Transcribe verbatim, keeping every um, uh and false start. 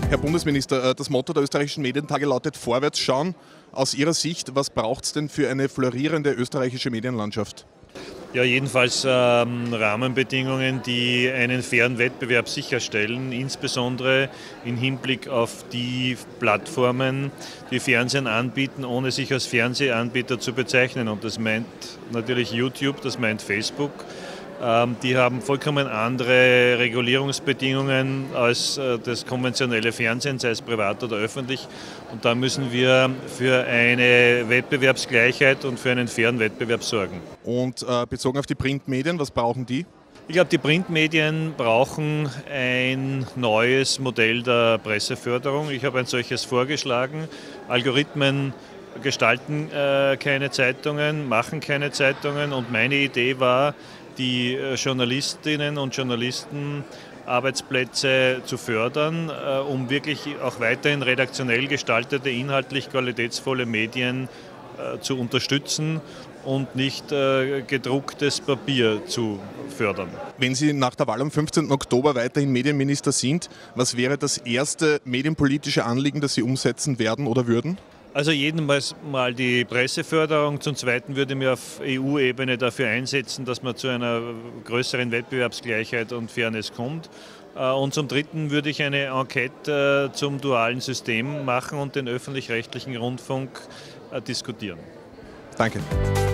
Herr Bundesminister, das Motto der österreichischen Medientage lautet Vorwärts schauen. Aus Ihrer Sicht, was braucht es denn für eine florierende österreichische Medienlandschaft? Ja, jedenfalls ähm, Rahmenbedingungen, die einen fairen Wettbewerb sicherstellen, insbesondere im Hinblick auf die Plattformen, die Fernsehen anbieten, ohne sich als Fernsehanbieter zu bezeichnen. Und das meint natürlich YouTube, das meint Facebook. Ähm, die haben vollkommen andere Regulierungsbedingungen als äh, das konventionelle Fernsehen, sei es privat oder öffentlich. Und da müssen wir für eine Wettbewerbsgleichheit und für einen fairen Wettbewerb sorgen. Und äh, bezogen auf die Printmedien, was brauchen die? Ich glaube, die Printmedien brauchen ein neues Modell der Presseförderung. Ich habe ein solches vorgeschlagen. Algorithmen gestalten äh, keine Zeitungen, machen keine Zeitungen. Und meine Idee war, die Journalistinnen und Journalisten Arbeitsplätze zu fördern, äh, um wirklich auch weiterhin redaktionell gestaltete, inhaltlich qualitätsvolle Medien äh, zu unterstützen und nicht äh, gedrucktes Papier zu fördern. Wenn Sie nach der Wahl am fünfzehnten Oktober weiterhin Medienminister sind, was wäre das erste medienpolitische Anliegen, das Sie umsetzen werden oder würden? Also jedenfalls mal die Presseförderung. Zum Zweiten würde ich mich auf E U-Ebene dafür einsetzen, dass man zu einer größeren Wettbewerbsgleichheit und Fairness kommt. Und zum Dritten würde ich eine Enquete zum dualen System machen und den öffentlich-rechtlichen Rundfunk diskutieren. Danke.